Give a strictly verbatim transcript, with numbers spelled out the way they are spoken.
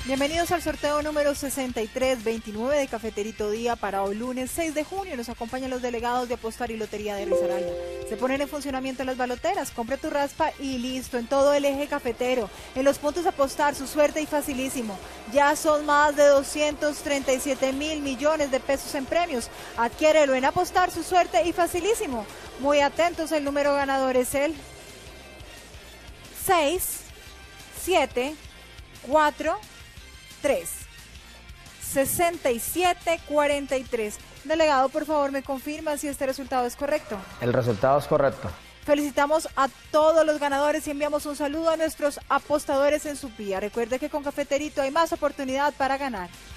Bienvenidos al sorteo número sesenta y tres veintinueve de Cafeterito Día para hoy lunes seis de junio. Nos acompañan los delegados de Apostar y Lotería de Risaralda. Se ponen en funcionamiento las baloteras. Compre tu raspa y listo. En todo el eje cafetero. En los puntos de Apostar, su suerte y facilísimo. Ya son más de doscientos treinta y siete mil millones de pesos en premios. Adquiérelo en Apostar, su suerte y facilísimo. Muy atentos, el número ganador es el seis, siete, cuatro, tres, sesenta y siete cuarenta y tres. Delegado, por favor, me confirma si este resultado es correcto. El resultado es correcto. Felicitamos a todos los ganadores y enviamos un saludo a nuestros apostadores en su pía. Recuerde que con Cafeterito hay más oportunidad para ganar.